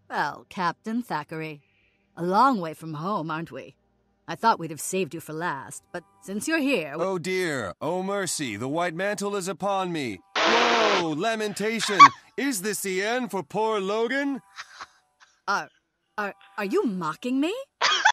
Well, Captain Thackeray, a long way from home, aren't we? I thought we'd have saved you for last, but since you're here... Oh dear, oh mercy, the white mantle is upon me. Whoa, lamentation! Is this the end for poor Logan? Are you mocking me?